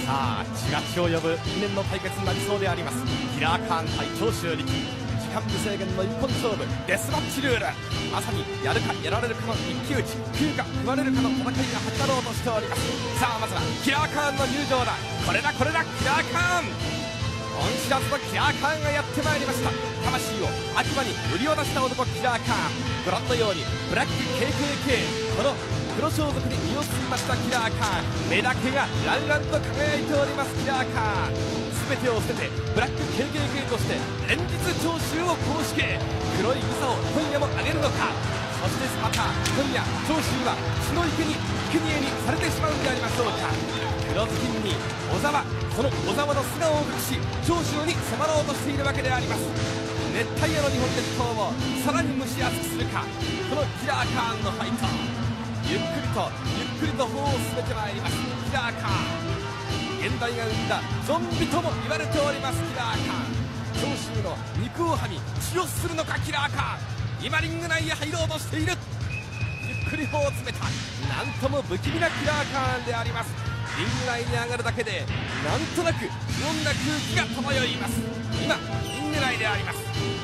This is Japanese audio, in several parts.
さあ血が血を呼ぶ記念の対決になりそうであります。キラーカーン対長州力、時間無制限の一本勝負デスマッチルール、まさにやるかやられるかの一騎打ち、食うか食われるかの戦いが始まろうとしております。さあまずはキラーカーンの入場だ。これだこれだ、キラーカーン、恩知らずのキラーカーンがやってまいりました。魂を悪魔に売り渡した男キラーカーン、ご覧のようにブラック KKK、 この黒装束に身を包みましたキラーカーン、目だけがランランと輝いております。キラーカーン、全てを捨ててブラック KKK として連日長州を公式、黒い草を今夜も上げるのか。そしてまた今夜長州は血の生贄にされてしまうんでありましょうか。黒ずきんに小沢、その小沢の素顔を隠し長州に迫ろうとしているわけであります。熱帯夜の日本列島をさらに蒸し暑くするか、このキラーカーンのファイト、ゆっくりと歩を進めてまいります。キラーカーン、現代が生んだゾンビとも言われております。キラーカーン、長州の肉をはみ血をするのか。キラーカーン、今リング内へ入ろうとしている。ゆっくり歩を詰めた、なんとも不気味なキラーカーンであります。リング内に上がるだけでなんとなく不穏な空気が漂います。今リング内であります。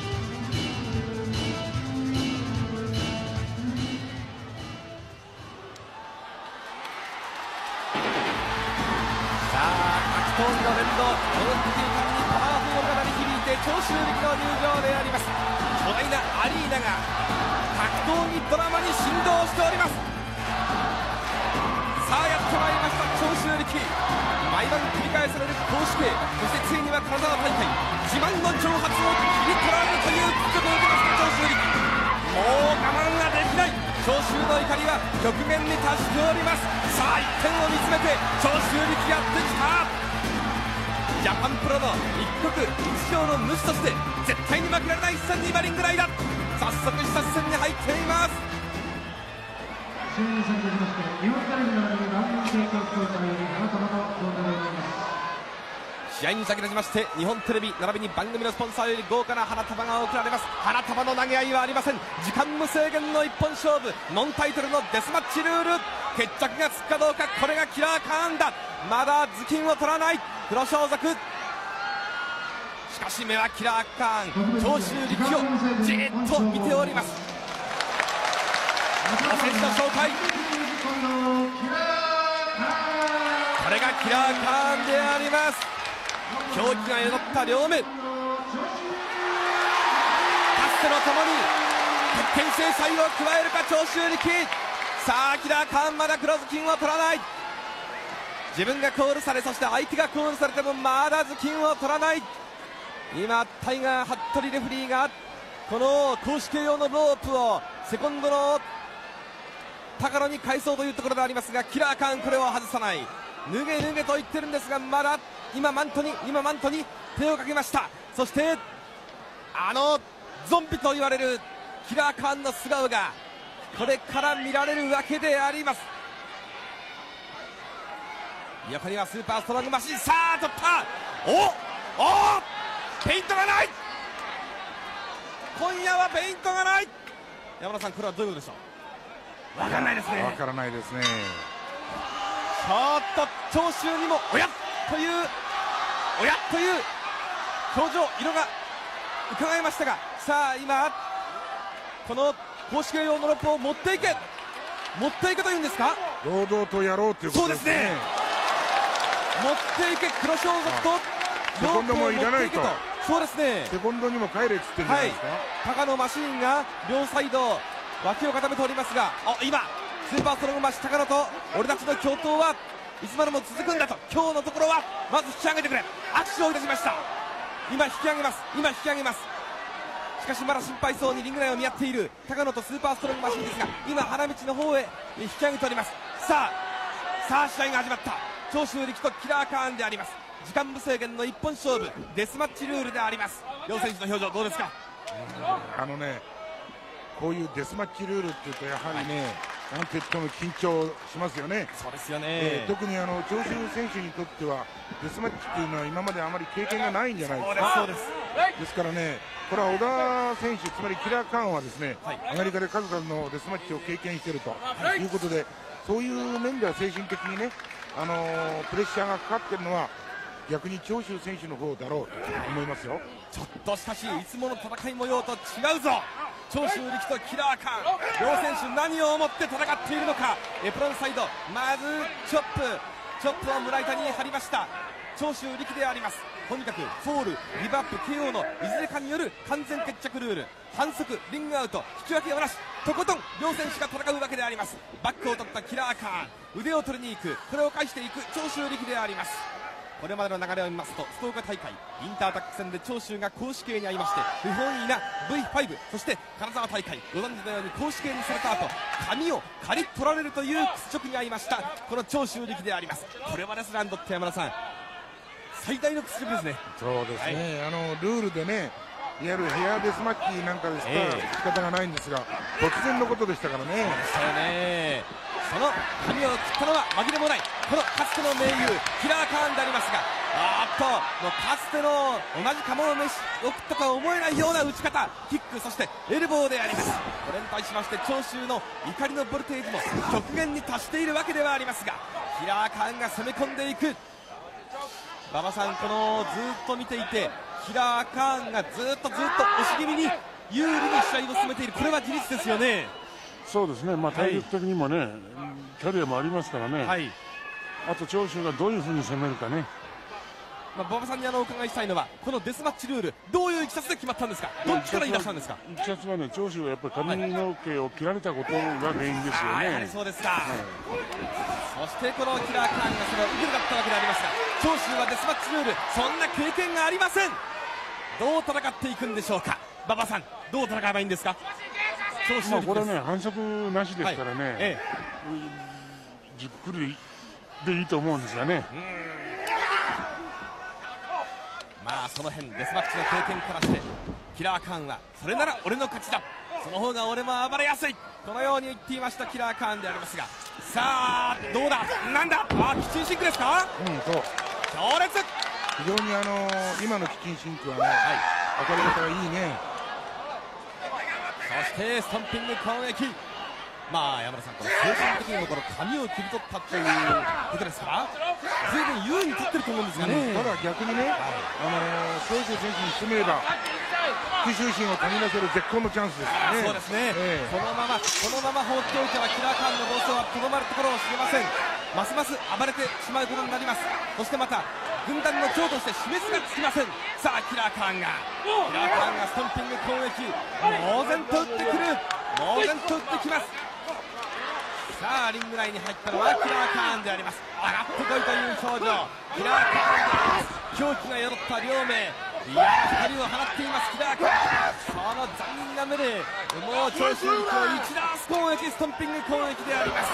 さあ格闘技の連動、この時間にパワーボールが鳴り響いて長州力の入場であります。巨大なアリーナが格闘技ドラマに振動しております。さあやってまいりました長州力、毎晩繰り返される公式、そしてついには金沢大会自慢の挑発を切り取られるという屈辱を受けました長州力、もう我慢ができない。長州の怒りは極限に達しております。さあ一点を見つめて長州力やってきた。ジャパンプロの一国一城の主として絶対に負けられない一戦に今リング内だ。早速視察戦に入っています。 試合に先立ちまして日本テレビのランニング提供協会より花束の贈呈でございます。 試合に先立ちまして日本テレビ並びに番組のスポンサーより豪華な花束が贈られます。花束の投げ合いはありません。時間無制限の一本勝負、ノンタイトルのデスマッチルール、決着がつくかどうか。これがキラーカーンだ。まだ頭巾を取らない黒装束、しかし目はキラーカーン、長州力をじーっと見ております。選手の紹介、これがキラーカーンであります。狂気が宿った両目、かつてのともに鉄拳制裁を加えるか長州力。さあキラーカーンまだ黒ずきんを取らない。自分がコールされ、そして相手がコールされてもまだ頭巾を取らない。今タイガー服部レフェリーがこの公式用のロープをセコンドの高野に返そうというところでありますが、キラーカーンこれを外さない。脱げ脱げと言ってるんですが、まだ今マントに手をかけました。そしてあのゾンビと言われるキラーカーンの素顔がこれから見られるわけであります。横にはスーパーストロングマシン、さあ取った。おペイントがない。今夜はペイントがない。山田さん、これはどういうことでしょう。わからないですね。 わからないですね。 ちょっと長州にもおやっという表情、色が伺いましたが、さあ今この公式用のロープを持っていけというんですか。 堂々とやろうということですね。 そうですね、持っていけ、黒装束とセコンドもいらないと。 そうですね、 セコンドにも帰れっつってんじゃないですか。 高野マシーンが両サイド脇を固めておりますが、今スーパーストロングマシ高野と俺たちの共闘はいつまでも続くんだと、今日のところはまず引き上げてくれ、握手をいたしました。今引き上げます。しかしまだ心配そうにリング内を見合っている高野とスーパーストロングマシンですが、今花道の方へ引き上げております。さあ試合が始まった。長州力とキラーカーンであります。時間無制限の一本勝負デスマッチルールであります。両選手の表情どうですか。 こういうデスマッチルールっていうとやはりね、なんて言っても緊張しますよね。 そうですよね、 特に長州選手にとってはデスマッチっていうのは今まであまり経験がないんじゃないですか。 そうですですからね、これは小田選手、つまりキラーカーンはですね、アメリカで数々のデスマッチを経験しているということで、そういう面では精神的にね、 プレッシャーがかかっているのは逆に長州選手の方だろうと思いますよ。 ちょっとしかしいつもの戦い模様と違うぞ。長州力とキラーカン、両選手何を思って戦っているのか。エプロンサイド、まずチョップを村板に張りました長州力であります。とにかくフォール、リバープ、KO のいずれかによる完全決着ルール、反則、リングアウト、引き分けはなし、とことん両選手が戦うわけであります。バックを取ったキラーカーン、腕を取りに行く、これを返していく長州力であります。これまでの流れを見ますと、福岡大会インタータック戦で長州が公式刑に遭いまして不本意な V5、 そして金沢大会ご存知のように公式刑にされた後、髪を刈り取られるという屈辱に遭いましたこの長州力であります。これはレスラーにとって山田さん最大の屈辱ですね。 そうですね、ルールでね、いわゆるヘアデスマッチなんかですと仕方がないんですが、突然のことでしたからね。 そうですよね。その髪を切ったのは紛れもないこのかつての盟友キラーカーンでありますが、もうかつての同じ釜を飯を食ったとは思えないような打ち方、キック、そしてエルボーであります。これに対しまして長州の怒りのボルテージも極限に達しているわけではありますが、キラーカーンが攻め込んでいく。馬場さん、このずっと見ていてキラーカーンがずっと押し気味に有利に試合を進めている、これは事実ですよね。 そうですね、体力的にもね、キャリアもありますからね、あと長州がどういうふうに攻めるかね。 馬場さんにお伺いしたいのは、このデスマッチルール、どういういきさつで決まったんですか、どっちから言い出したんですか。 いきさつはね、長州がやっぱり髪の毛を切られたことが原因ですよね。 やはりそうですか、そしてこのキラーカーンがそれを受けだったわけでありますが、長州はデスマッチルール、そんな経験がありません。どう戦っていくんでしょうか。馬場さん、どう戦えばいいんですか。長州これはね、反則なしですからね、じっくりでいいと思うんですがね。 その辺デスマッチの経験からしてキラーカーンはそれなら俺の勝ちだ、その方が俺も暴れやすい、このように言っていましたキラーカーンでありますが、さあどうだ、なんだ、キッチンシンクですか。 そう強烈、 非常に今のキッチンシンクはね、当たり方がいいね。 そしてストンピング攻撃、山田さん、この精神的にもこの髪を切り取ったということですから随分優位に立ってると思うんですがね。 ただ逆にね、長州選手に進めれば復讐心をたぎらせる絶好のチャンスですよね。 そうですね、このまま放っておいてはキラーカーンの暴走はとどまるところを知れません。ますます暴れてしまうことになります。そしてまた軍団の長として示すがつきません。さあキラーカーンがストンピング攻撃、猛然と打ってくる、猛然と打ってきます。さあリング内に入ったのはキラーカーンであります。上がってこいという表情、キラーカーンで狂気が宿った両名、光を放っていますキラーカーン。その残忍な目でもう長州力を打ち出す攻撃、ストンピング攻撃であります。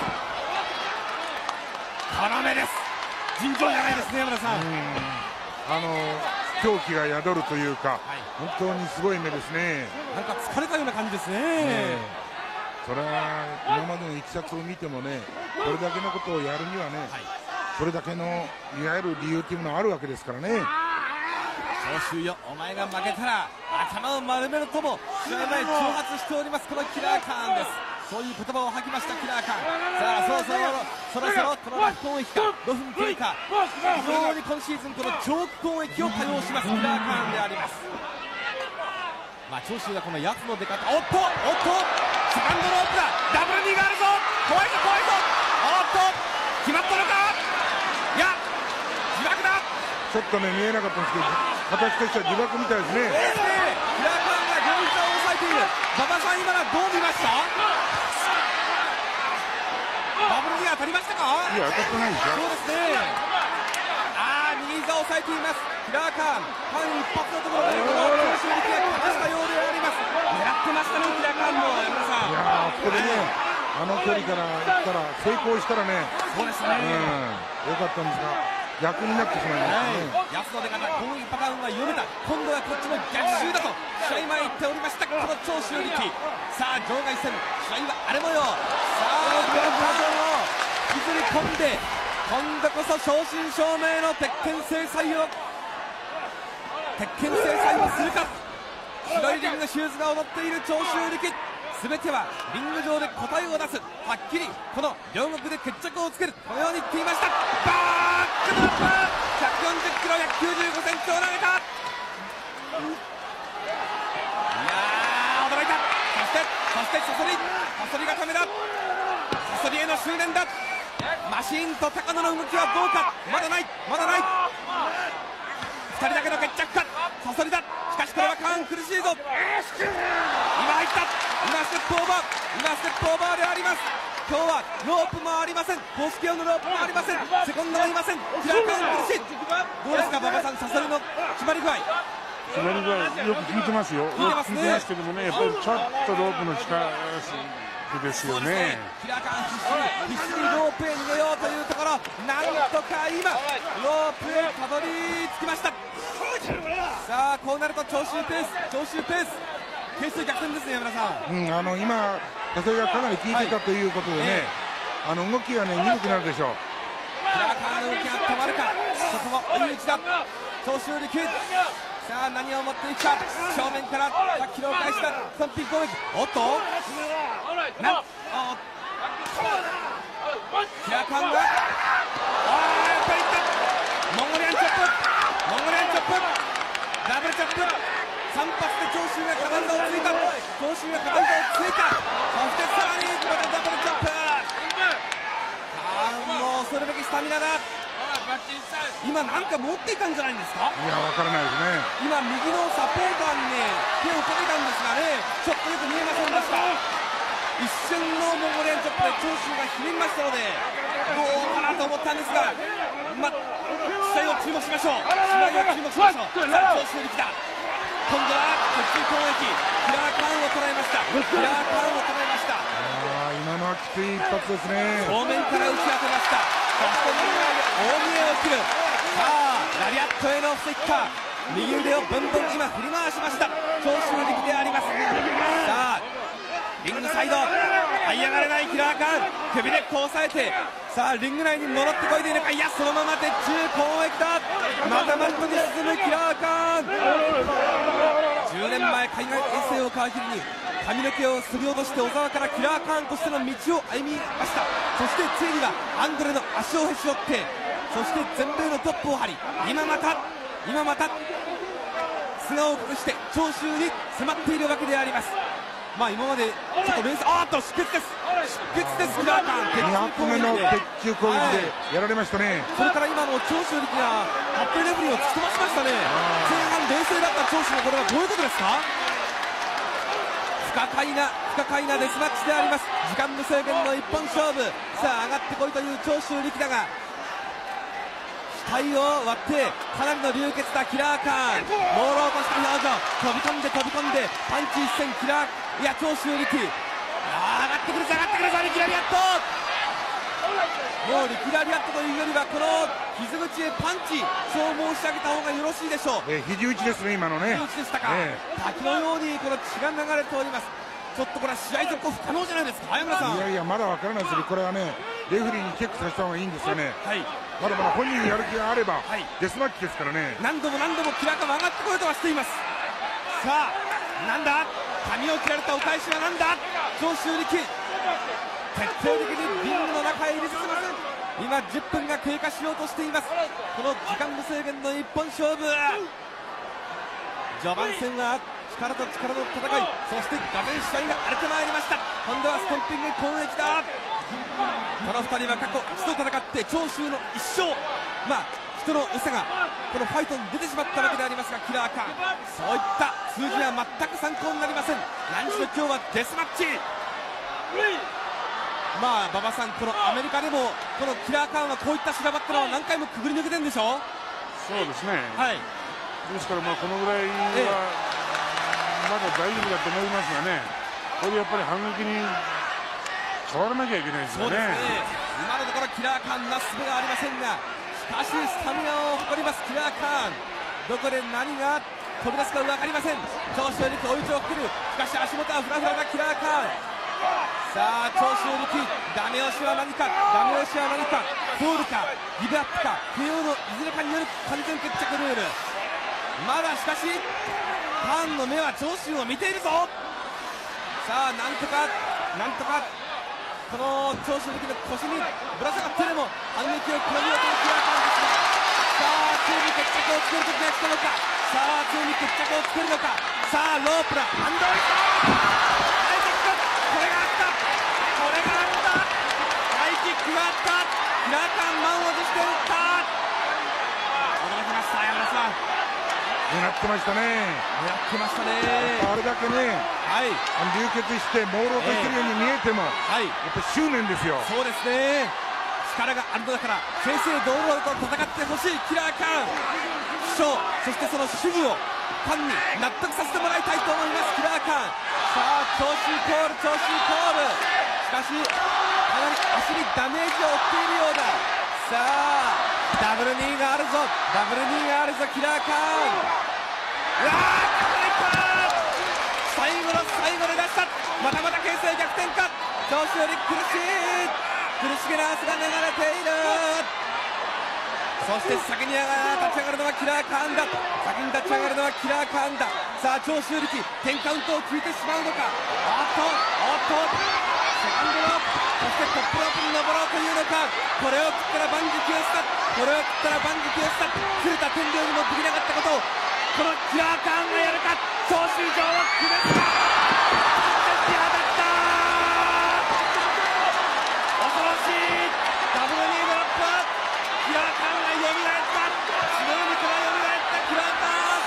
要です、尋常じゃないですね山田さん。 狂気が宿るというか、本当にすごい目ですね。 なんか疲れたような感じですね。 それは今までのいきさつを見てもね、これだけのことをやるにはね、それだけのいわゆる理由というのがあるわけですからね。 長州よ、お前が負けたら頭を丸めるとも試合前挑発しておりますこのキラーカーンです。そういう言葉を吐きましたキラーカーン。さあそろそろこのラフ攻撃か5分経過、非常に今シーズンこのチョーク攻撃を多用しますキラーカーンであります。長州がこのやつの出方、おっとセカンドロープだ、ダブルニーがあるぞ、怖いぞ、決まったのか、いや自爆だ。 ちょっとね見えなかったんですけど、形としては自爆みたいですね。 キラーカーンが両膝を押さえている。馬場さん、今のはどう見ました。ダブルニー当たりましたか。 いや当たってないですよ。 そうですね。右膝を押さえていますキラーカーン。間一髪のところでこの長州力がかましたようであります。狙ってましたねキラーカーンも山田さん。 いやここでね、距離からいったら成功したらね、 そうですね、 よかったんですが逆になってしまいましたね。 やつの出方、攻撃パターンは読めた、今度はこっちの逆襲だと試合前言っておりましたこの長州力。さあ場外戦、試合は荒れ模様。さあキラーカーンを引きずり込んで、今度こそ正真正銘の鉄拳制裁をするか。白いリングシューズが踊っている長州力、全てはリング上で答えを出す、はっきりこの両国で決着をつける、このように言っていました。 してサソリがためだ。サソリへの執念だ。マシンと高野の動きはどうか。まだない2人だけの決着か。サソリだ。しかしこれはカーン苦しいぞ。今入った。今ステップオーバーであります。今日はロープもありません。公式用のロープもありません。セコンドもいません。キラーカーン苦しい。どうですか馬場さん、サソリの決まり具合。 決まり具合よく効いてますよ。効いてますけどもね、やっぱりちょっとロープの力ですよね。 キラーカーン必死にロープへ逃げようというところ、なんとか今ロープへたどり着きました。さあこうなると長州ペース係数逆転ですね、山田さん。 今それがかなり効いてたということでね、動きがね鈍くなるでしょう。 キラーカーンの動きが止まるか。そこも追い打ちだ長州力。さあ何を持っていくか。正面からさっきの返したストンピン攻撃。おっとキラーカーンがやっぱりいった。モンゴリアンチョップダブルチョップ3発で長州がカバンダをついた。そしてさらにまたダブルチョップ。もう恐るべきスタミナだ。今なんか持っていたんじゃないんですか。 いやわからないですね。 今右のサポーターにね手をかけたんですがね、ちょっとよく見えませんでした。一瞬のモンゴリアンチョップで長州がひねりましたのでどうかなと思ったんですが、試合を注目しましょう。さあ長州力だ。今度は鉄球攻撃。キラーカーンを捉えました。 今のはきつい一発ですね。 正面から打ち当てました。そして大見えを切る。さあラリアットへの布石か。右腕をブンブン今振り回しました長州力であります。さあリングサイド這い上がれないキラーカーン。首根っこを押さえて、さあリング内に戻ってこいでいるか。いやそのまま鉄柱攻撃だ。またマットに進むキラーカーン。10年前海外遠征を皮切りに髪の毛をすり落として小沢からキラーカーンとしての道を歩みました。そしてついにはアンドレの足をへし折って、そして全米のトップを張り、今また素顔を隠して長州に迫っているわけであります。今までちょっと連鎖、出血ですキラーカーン。 2発目の鉄球攻撃でやられましたね。 それから今の長州力がハッピーレフェリーを突き飛ばしましたね。前半冷静だった長州のこれはどういうことですか。不可解なデスマッチであります。時間無制限の一本勝負。さあ上がってこいという長州力だが額を割ってかなりの流血だキラーカーン。朦朧とした表情、飛び込んでパンチ一閃。長州力上がってくるぞリキラリアット。もうリキラリアットというよりはこの傷口へパンチ、そう申し上げた方がよろしいでしょう。 肘打ちですね今のね。 肘打ちでしたか。滝のようにこの血が流れております。ちょっとこれは試合続行不可能じゃないですか、山村さん。 いやまだわからないですけど、これはねレフェリーにチェックさせた方がいいんですよね。まだ本人にやる気があれば、デスマッチですからね。 何度もキラーカーン上がってこようとはしています。さあなんだ、髪を切られたお返しはなんだ。長州力徹底的にリングの中へ入れさせません。今10分が経過しようとしています。この時間無制限の一本勝負。序盤戦は力と力の戦い、そして画面試合が荒れてまいりました。今度はストンピング攻撃だ。この2人は過去一度戦って長州の1勝、人の良さがこのファイトに出てしまったわけでありますが、キラーカーンそういった数字は全く参考になりません。何しろ今日はデスマッチ。馬場さん、このアメリカでもこのキラーカーンはこういった修羅場ってのは何回もくぐり抜けてるんでしょう。 そうですね、ですからこのぐらいはまだ大丈夫だと思いますがね、これでやっぱり反撃に変わらなきゃいけないですよね。 今のところキラーカーンなすべがありませんが、しかしスタミナを誇りますキラーカーン。どこで何が飛び出すか分かりません。長州力追い打ちをかける。しかし足元はフラフラなキラーカーン。さあ長州力、ダメ押しは何か、フォールかギブアップか KO のいずれかによる完全決着ルール。まだしかしカーンの目は長州を見ているぞ。さあなんとかこの長州力の腰にぶら下がってでも反撃を加えようというキラーカーンですが、さあついに決着をつける時が来たのか。さあついに決着をつけるのか。さあロープだ、ハンドルったキラーカン満を持して打った驚きました山田さん狙ってましたね。 狙ってましたね。 あれだけね、 はい、 流血して朦朧としてるように見えても、 はい、 やっぱり執念ですよ。 そうですね。力があるのだから正々堂々と戦ってほしいキラーカン主張、そしてその主義をファンに納得させてもらいたいと思いますキラーカン。さあ長州コール、長州コール、しかしかなり足にダメージを負っているようだ。さあダブルニーがあるぞ、ダブルニーがあるぞキラーカン。うわー最後の最後で出した。またまた形勢逆転か。長州力苦しい、苦しげな汗が流れている。そして先に立ち上がるのはキラーカーンだ。先に立ち上がるのはキラーカーンだ。さあ長州力10カウントを決めてしまうのか。おっとセカンドロープ、そしてトップロープに登ろうというのか。これを食ったら万事休すだ、これを食ったら万事休すだ。鶴田天領にもできなかったことをこのキラーカーンがやるか。長州城を決めた。立ち上がった恐ろしいダブルニードロップ。キラーカーンがよみがえった。白海からよみがえったキラーカーン。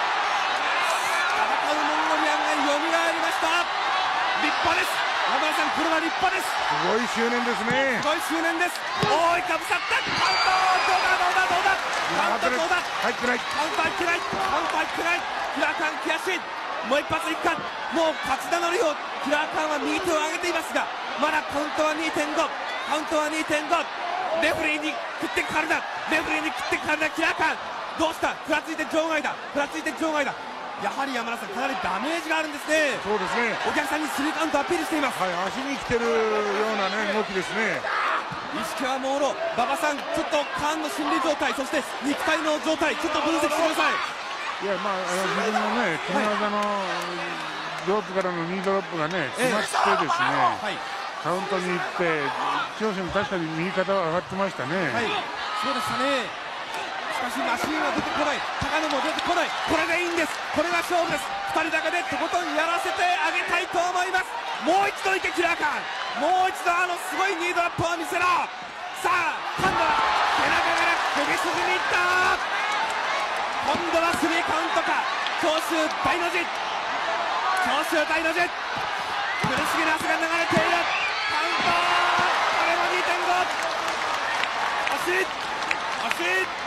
戦うモンゴリアンがよみがえりました。立派です。山田さんこれは立派です。 すごい執念ですね。 すごい執念です。おいかぶさったカウントどうだカウントどうだ入ってない、 カウント入ってない、カウント入ってない。キラーカン悔しい。もう一発いくか。もう勝ち名乗りをキラーカンは右手を上げていますが、まだカウントは 2.5、 カウントは 2.5。 レフリーに食ってかかるな、レフリーに食ってかかるな。キラーカンどうした。ふらついて場外だ、ふらついて場外だ。やはり山田さんかなりダメージがあるんですね。 そうですね。 お客さんにスリーカウントアピールしています。 はい、足に来てるようなね動きですね。 意識は朦朧。馬場さんちょっとカーンの心理状態、そして肉体の状態ちょっと分析してください。 いや、自分のね、決め技のロープからのニードロップがね、決まってですね、カウントに行って、長州も確かに右肩は上がってましたね。 はい、そうでしたね。しかしマシンは出てこない、高野も出てこない。これでいいんです、これが勝負です。2人だけでとことんやらせてあげたいと思います。もう一度いけキラーカン、もう一度すごいニードロップを見せろ。さあ今度は背中から首筋にいった。今度はスリーカウントか。長州大の字、長州大の字、苦しげな汗が流れている。カウント、これも 2.5。 惜しい惜しい。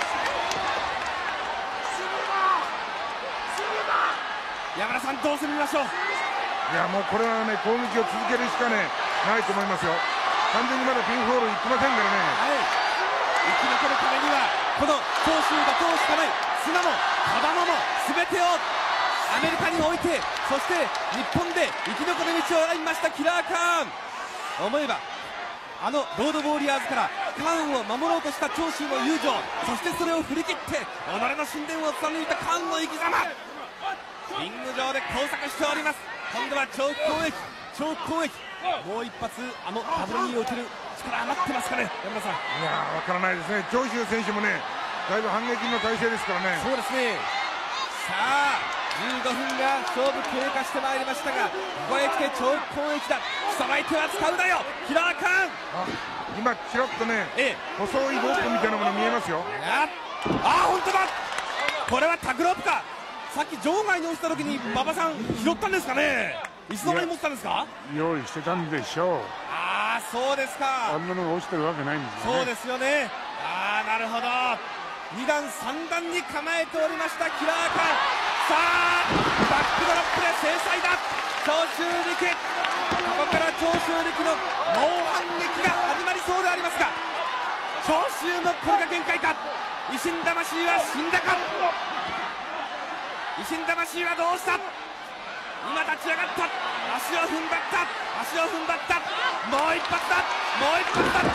山田さんどうするみましょう。 いやもうこれはね攻撃を続けるしかねないと思いますよ。完全にまだピンフォールいってませんからね。 はい、生き残るためにはこの長州が通しかない。砂も子供も全てをアメリカに置いて、そして日本で生き残る道を選びましたキラーカーン。思えばロードウォーリアーズからカーンを守ろうとした長州の友情、そしてそれを振り切って己の神殿を貫いたカーンの生き様。リング上で交錯しております。今度は長期攻撃、長期攻撃。もう一発ダブルニーを受ける力余ってますかね山田さん。 いやわからないですね。長州選手もねだいぶ反撃の体勢ですからね。 そうですね。さあ15分が勝負経過してまいりましたが、ここへ来て長期攻撃だ。さばいては使うなよキラーカーン。 今ちらっとね、細いロープみたいなもの見えますよ。 本当だ。これはタグロープか。さっき場外に落ちた時に馬場さん拾ったんですかね。いつの間に持ってたんですか。 用意してたんでしょう。 そうですか。 あんなのが落ちてるわけないんですよね。 そうですよね。なるほど。2段3段に構えておりましたキラーカーン。さあバックドロップで制裁だ長州力。ここから長州力の猛反撃が始まりそうでありますが、長州もこれが限界か。維新魂は死んだか。維新魂はどうした。今立ち上がった。足を踏ん張った、足を踏ん張った。もう一発だ、もう一発だ。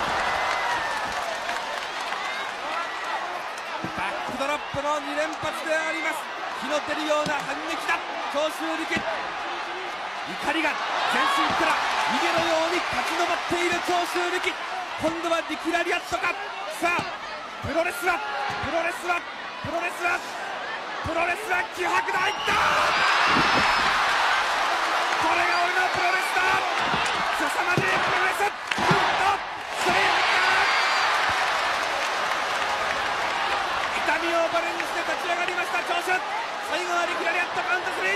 バックドロップの2連発であります。火の出るような反撃だ長州力。怒りが全身から逃げのように立ち上っている長州力。今度はリキラリアットか。さあプロレスはプロレスはプロレスはプロレスは気迫だ。いった。これが俺のプロレスだ。凄まじいプロレス。スリーち上がりました長州、最後は力ラリアットカウント3。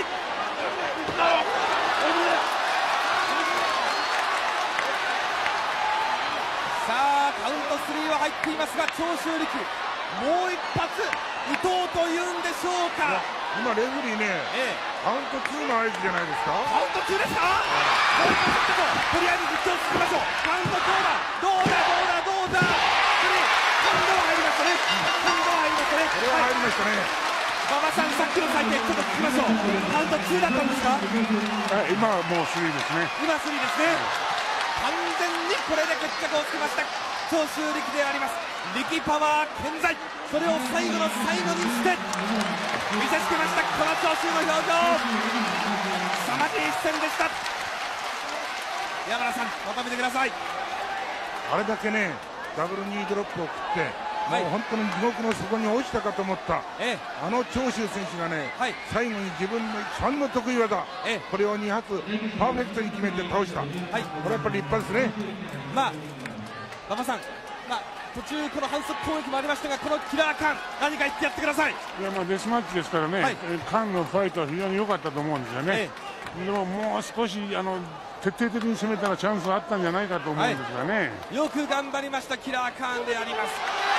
さあカウント3は入っていますが、長州力もう一発打とうというんでしょうか。 今レフェリーね、カウント2の合図じゃないですか。 カウント2ですか。もう一発ととりあえず実況をつけましょう。カウントどうだどうだどうだどうだ。今度は入りましたね。今度は入りましたね。 これは入りましたね。 馬場さん、さっきの採点ちょっと聞きましょう。カウント2だったんですか。 今はもう3ですね。 今3ですね。完全にこれで決着をつけました長州力であります。力パワー健在、それを最後の最後にして見せつけました。この長州の表情、凄まじい一戦でした。山田さん、まとめてください。 あれだけねダブル2ドロップを食って、もう本当に地獄の底に落ちたかと思った、あの長州選手がね、最後に自分の一番の得意技、これを2発パーフェクトに決めて倒した、これはやっぱり立派ですね。 馬場さん、途中この反則攻撃もありましたが、このキラーカン何か言ってやってください。 いや、デスマッチですからね、カンのファイトは非常に良かったと思うんですよね。でももう少し徹底的に攻めたらチャンスはあったんじゃないかと思うんですがね、 よく頑張りましたキラーカーンであります。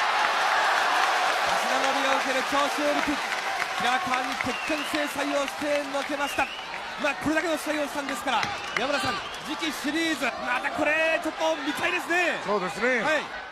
足守りを受ける長州力、キラーカーンに鉄拳制裁をしてのけました。これだけの試合をしたんですから、山田さん、次期シリーズまたこれちょっと見たいですね。 そうですね、